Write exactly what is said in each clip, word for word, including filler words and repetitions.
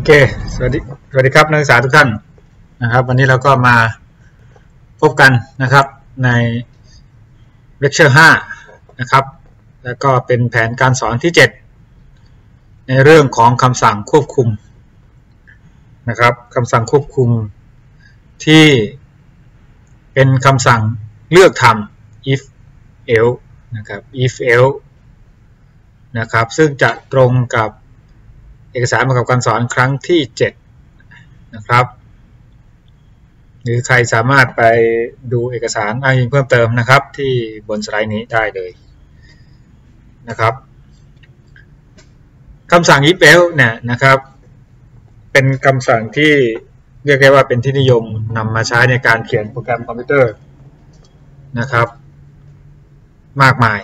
เคสวัสดีสวัสดีครับนักศึกษาทุกท่านนะครับวันนี้เราก็มาพบกันนะครับในเลคเชอร์ห้านะครับแล้วก็เป็นแผนการสอนที่เจ็ดในเรื่องของคำสั่งควบคุมนะครับคำสั่งควบคุมที่เป็นคำสั่งเลือกทำ if else นะครับ if else นะครับซึ่งจะตรงกับเอกสารประกอบการสอนครั้งที่เจ็ดนะครับหรือใครสามารถไปดูเอกสารอ้างอิงเพิ่มเติมนะครับที่บนสไลด์นี้ได้เลยนะครับคำสั่ง if else เนี่ยนะครับเป็นคำสั่งที่เรียกได้ว่าเป็นที่นิยมนำมาใช้ในการเขียนโปรแกรมคอมพิวเตอร์นะครับมากมาย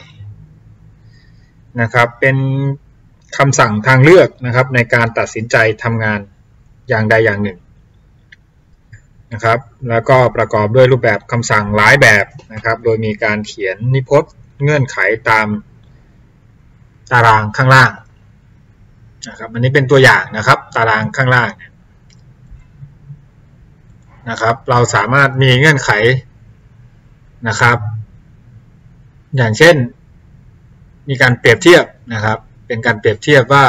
นะครับเป็นคำสั่งทางเลือกนะครับในการตัดสินใจทำงานอย่างใดอย่างหนึ่งนะครับแล้วก็ประกอบด้วยรูปแบบคำสั่งหลายแบบนะครับโดยมีการเขียนนิพจน์เงื่อนไขตามตารางข้างล่างนะครับอันนี้เป็นตัวอย่างนะครับตารางข้างล่างนะครับเราสามารถมีเงื่อนไขนะครับอย่างเช่นมีการเปรียบเทียบนะครับเป็นการเปรียบเทียบว่า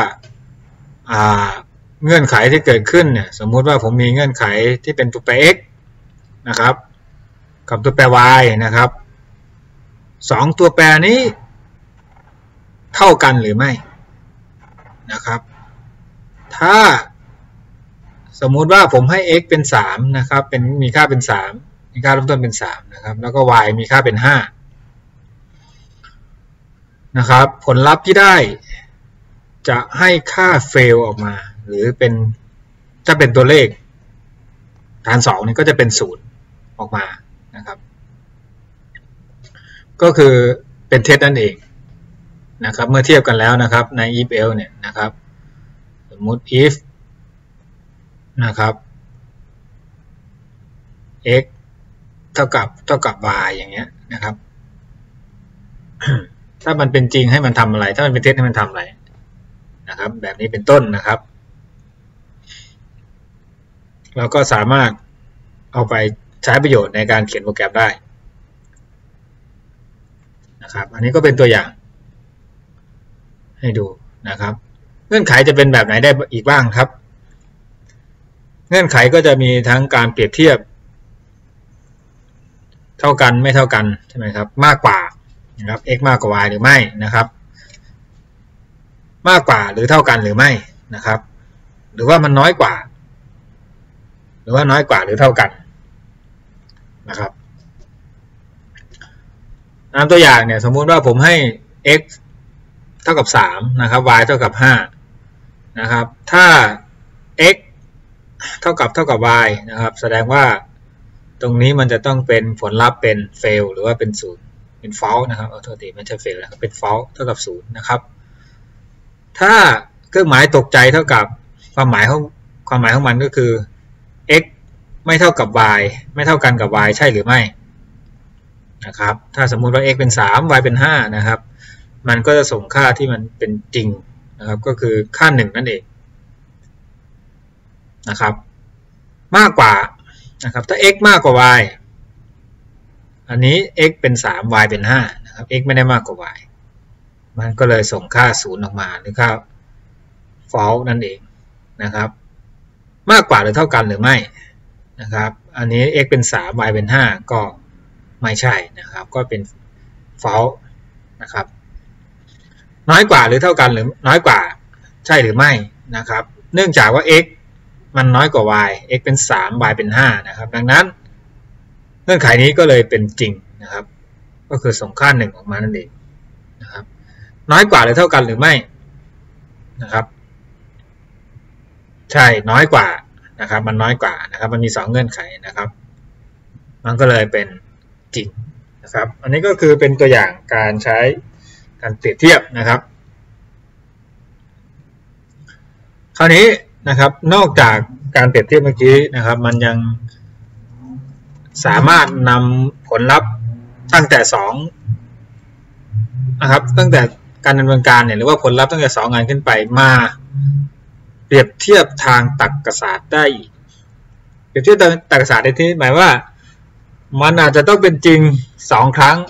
เงื่อนไขที่เกิดขึ้นเนี่ยสมมุติว่าผมมีเงื่อนไขที่เป็นตัวแปร x นะครับกับตัวแปร y นะครับสองตัวแปรนี้เท่ากันหรือไม่นะครับถ้าสมมุติว่าผมให้ x เป็นสามนะครับเป็นมีค่าเป็นสามมีค่าเริ่มต้นเป็นสามนะครับแล้วก็ y มีค่าเป็นห้านะครับผลลัพธ์ที่ได้จะให้ค่า fail ออกมาหรือเป็นถ้าเป็นตัวเลขฐานสองนี่ก็จะเป็นศูนย์ออกมานะครับก็คือเป็นเท็จนั่นเองนะครับเมื่อเทียบกันแล้วนะครับใน if else เนี่ยนะครับสมมุติ if นะครับ x เท่ากับเท่ากับ y อย่างเงี้ยนะครับ ถ้ามันเป็นจริงให้มันทำอะไรถ้ามันเป็นเท็จให้มันทำอะไรนะครับแบบนี้เป็นต้นนะครับเราก็สามารถเอาไปใช้ประโยชน์ในการเขียนโปรแกรมได้นะครับอันนี้ก็เป็นตัวอย่างให้ดูนะครับเงื่อนไขจะเป็นแบบไหนได้อีกบ้างครับเงื่อนไขก็จะมีทั้งการเปรียบเทียบเท่ากันไม่เท่ากันใช่ไหมครับมากกว่านะครับ x มากกว่า y หรือไม่นะครับมากกว่าหรือเท่ากันหรือไม่นะครับหรือว่ามันน้อยกว่าหรือว่าน้อยกว่าหรือเท่ากันนะครับตามตัวอย่างเนี่ยสมมุติว่าผมให้ x เท่ากับสามนะครับ y เท่ากับห้านะครับถ้า x เท่ากับเท่ากับ y นะครับแสดงว่าตรงนี้มันจะต้องเป็นผลลัพธ์เป็น fail หรือว่าเป็นศูนย์เป็น false นะครับเอาโทษทีไม่ใช่ fail นะครับเป็น false เท่ากับศูนย์นะครับถ้าเครื่องหมายตกใจเท่ากับความหมายของความหมายของมันก็คือ x ไม่เท่ากับ y ไม่เท่ากันกับ y ใช่หรือไม่นะครับถ้าสมมุติว่า x เป็นสาม y เป็นห้านะครับมันก็จะส่งค่าที่มันเป็นจริงนะครับก็คือค่าหนึ่งนั่นเองนะครับมากกว่านะครับถ้า x มากกว่า y อันนี้ x เป็นสาม y เป็นห้านะครับ x ไม่ได้มากกว่า y มันก็เลยส่งค่าศูนย์ออกมาหรือค่า false นั่นเองนะครับมากกว่าหรือเท่ากันหรือไม่นะครับอันนี้ x เป็นสาม y เป็นห้าก็ไม่ใช่นะครับก็เป็น false นะครับน้อยกว่าหรือเท่ากันหรือน้อยกว่าใช่หรือไม่นะครับเนื่องจากว่า x มันน้อยกว่า y x เป็นสาม y เป็นห้านะครับดังนั้นเงื่อนไขนี้ก็เลยเป็นจริงนะครับก็คือส่งค่าหนึ่งออกมานั่นเองนะครับน้อยกว่าหรือเท่ากันหรือไม่นะครับใช่น้อยกว่านะครับมันน้อยกว่านะครับมันมีสองเงื่อนไขนะครับมันก็เลยเป็นจริงนะครับอันนี้ก็คือเป็นตัวอย่างการใช้การเปรียบเทียบนะครับคราวนี้นะครับนอกจากการเปรียบเทียบเมื่อกี้นะครับมันยังสามารถนำผลลัพธ์ตั้งแต่สองนะครับตั้งแต่การดำเนินการเนี่ยหรือว่าผลลัพธ์ตั้งแต่สองงานขึ้นไปมาเปรียบเทียบทางตรรกศาสตร์ได้อีกเปรียบเทียบทางตรรกศาสตร์ในที่หมายว่ามันอาจจะต้องเป็นจริงสองครั้ง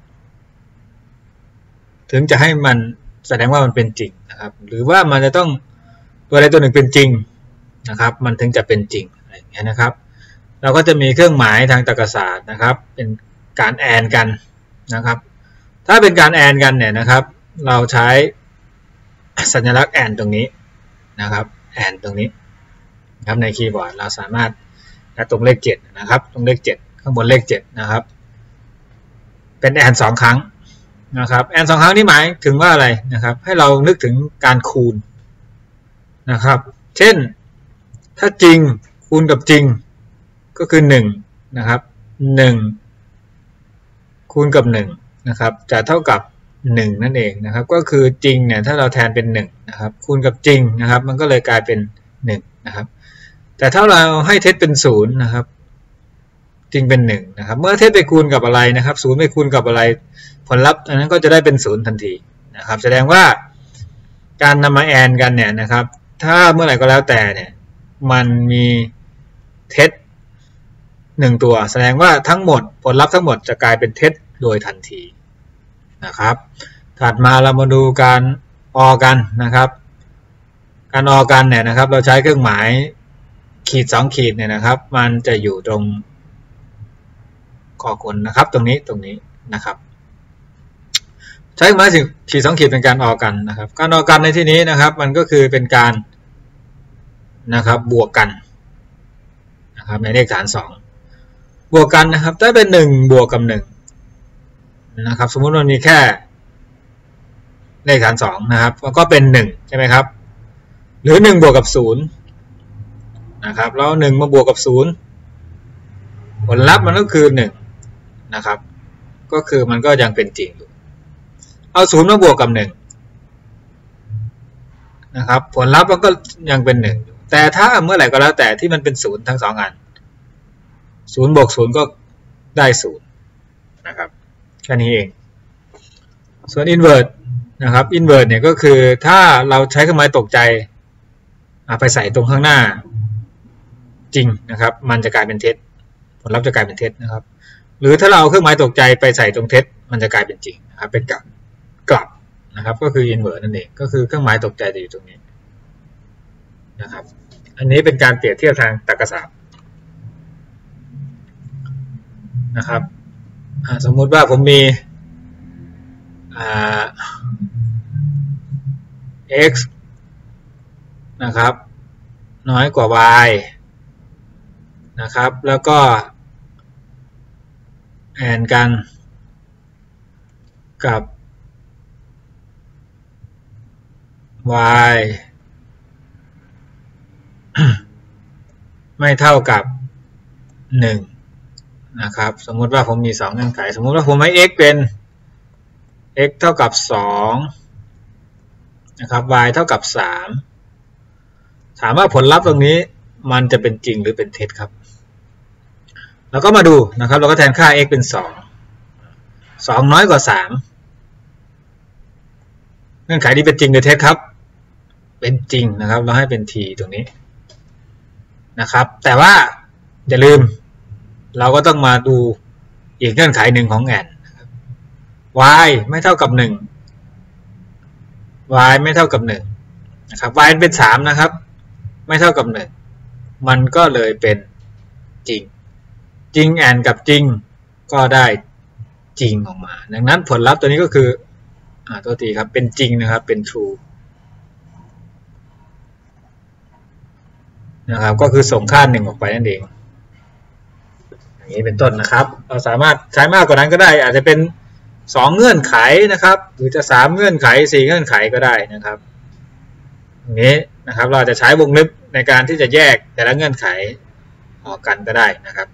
ถึงจะให้มันแสดงว่ามันเป็นจริงนะครับหรือว่ามันจะต้องตัวใดตัวหนึ่งเป็นจริงนะครับมันถึงจะเป็นจริงอะไรอย่างเงี้ยนะครับเราก็จะมีเครื่องหมายทางตรรกศาสตร์นะครับเป็นการแอนกันนะครับถ้าเป็นการแอนกันเนี่ยนะครับเราใช้สัญลักษณ์แอนตรงนี้นะครับแอนตรงนี้นะครับในคีย์บอร์ดเราสามารถตรงเลขเจ็ดนะครับตรงเลขเจ็ดข้างบนเลขเจ็ดนะครับเป็นแอนสองครั้งนะครับแอนสองครั้งนี่หมายถึงว่าอะไรนะครับให้เรานึกถึงการคูณนะครับเช่นถ้าจริงคูณกับจริงก็คือหนึ่งนะครับหนึ่งคูณกับหนึ่งนะครับจะเท่ากับหนึ่งนั่นเองนะครับก็คือจริงเนี่ยถ้าเราแทนเป็นหนึ่งนะครับคูณกับจริงนะครับมันก็เลยกลายเป็นหนึ่งนะครับแต่ถ้าเราให้เท็จเป็นศูนย์นะครับจริงเป็นหนึ่งนะครับเมื่อเท็จไปคูณกับอะไรนะครับศูนย์ไปคูณกับอะไรผลลัพธ์อันนั้นก็จะได้เป็นศูนย์ทันทีนะครับแสดงว่าการนำมาแอนกันเนี่ยนะครับถ้าเมื่อไหร่ก็แล้วแต่เนี่ยมันมีเท็จหนึ่งตัวแสดงว่าทั้งหมดผลลัพธ์ทั้งหมดจะกลายเป็นเท็จโดยทันทีนะครับถัดมาเรามาดูการออกันนะครับการออกันเนี่ยนะครับเราใช้เครื่องหมายขีดสองขีดเนี่ยนะครับมันจะอยู่ตรงกอคนนะครับตรงนี้ตรงนี้นะครับใช้เครื่องหมายขีดสองขีดเป็นการออกันนะครับการออกันในที่นี้นะครับมันก็คือเป็นการนะครับบวกกันนะครับในเลขฐานสองบวกกันนะครับถ้าเป็นหนึ่งบวกกับหนึ่งนะครับสมมุติมันมีแค่เลขฐานสองนะครับก็เป็นหนึ่งใช่ไหมครับหรือหนึ่งบวกกับศูนย์นะครับแล้วหนึ่งมาบวกกับศูนย์ผลลัพธ์มันก็คือหนึ่งนะครับก็คือมันก็ยังเป็นจริงอยู่เอาศูนย์มาบวกกับหนึ่งนะครับผลลัพธ์มันก็ยังเป็นหนึ่งอยู่แต่ถ้าเมื่อไหร่ก็แล้วแต่ที่มันเป็นศูนย์ทั้งสองอันศูนย์บวกศูนย์ก็ได้ศูนย์นะครับแค่นี้เองส่วน invert นะครับ invert เนี่ยก็คือถ้าเราใช้เครื่องหมายตกใจไปใส่ตรงข้างหน้าจริงนะครับมันจะกลายเป็นเท็จผลลัพธ์จะกลายเป็นเท็จนะครับหรือถ้าเราเอาเครื่องหมายตกใจไปใส่ตรงเท็จมันจะกลายเป็นจริงนะครับเป็นกลับกลับนะครับก็คือ invert นั่นเองก็คือเครื่องหมายตกใจจะอยู่ตรงนี้นะครับอันนี้เป็นการเปรียบเทียบทางตรรกศาสตร์นะครับสมมุติว่าผมมี x นะครับน้อยกว่า y นะครับแล้วก็แอนกันกับ y ไม่เท่ากับหนึ่งนะครับสมมุติว่าผมมีสองเงื่อนไขสมมุติว่าผมให้ x เป็น x เท่ากับสองนะครับ y เท่ากับสามถามว่าผลลัพธ์ตรงนี้มันจะเป็นจริงหรือเป็นเท็จครับเราก็มาดูนะครับเราก็แทนค่า x เป็นสองสองน้อยกว่าสามเงื่อนไขนี้เป็นจริงหรือเท็จครับเป็นจริงนะครับเราให้เป็น t ตรงนี้นะครับแต่ว่าอย่าลืมเราก็ต้องมาดูอีกเงื่อนไขหนึ่งของแอน y ไม่เท่ากับหนึ่ง y ไม่เท่ากับหนึ่งนะครับ y เป็นสามนะครับไม่เท่ากับหนึ่งมันก็เลยเป็นจริงจริงแอนกับจริงก็ได้จริงออกมาดังนั้นผลลัพธ์ตัวนี้ก็คืออ่าตัวทีครับเป็นจริงนะครับเป็น true นะครับก็คือส่งค่าหนึ่งออกไปนั่นเองอย่างนี้เป็นต้นนะครับเราสามารถใช้มากกว่านั้นก็ได้อาจจะเป็นสองเงื่อนไขนะครับหรือจะสามเงื่อนไขสี่เงื่อนไขก็ได้นะครับอย่างนี้นะครับเราจะใช้วงเล็บในการที่จะแยกแต่ละเงื่อนไขออกกันก็ได้นะครับ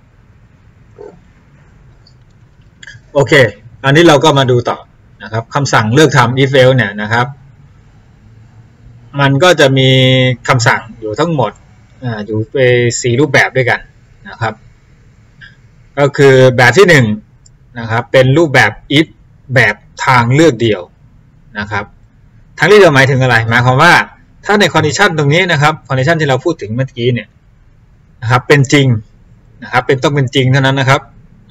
โอเคอันนี้เราก็มาดูต่อนะครับคำสั่งเลือกทำ if else เนี่ยนะครับมันก็จะมีคำสั่งอยู่ทั้งหมดอ่าอยู่ไปสี่รูปแบบด้วยกันนะครับก็คือแบบที่หนึ่งนะครับเป็นรูปแบบ if แบบทางเลือกเดียวนะครับทางเลือกเดียวหมายถึงอะไรหมายความว่าถ้าในคอนดิชันตรงนี้นะครับคอนดิชันที่เราพูดถึงเมื่อกี้เนี่ยนะครับเป็นจริงนะครับเป็นต้องเป็นจริงเท่านั้นนะครับ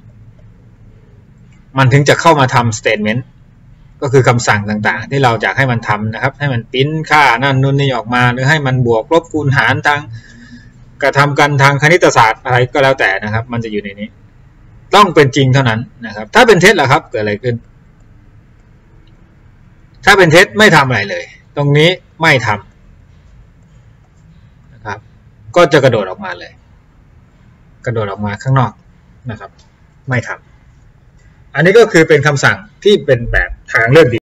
มันถึงจะเข้ามาทำ statement ก็คือคำสั่งต่างๆที่เราอยากให้มันทำนะครับให้มันปริ้นค่านั่นนู่นนี่ออกมาหรือให้มันบวกลบคูณหารทางกระทำกันทางคณิตศาสตร์อะไรก็แล้วแต่นะครับมันจะอยู่ในนี้ต้องเป็นจริงเท่านั้นนะครับถ้าเป็นเท็จล่ะครับเกิดอะไรขึ้นถ้าเป็นเท็จไม่ทำอะไรเลยตรงนี้ไม่ทำนะครับก็จะกระโดดออกมาเลยกระโดดออกมาข้างนอกนะครับไม่ทำอันนี้ก็คือเป็นคำสั่งที่เป็นแบบทางเลือก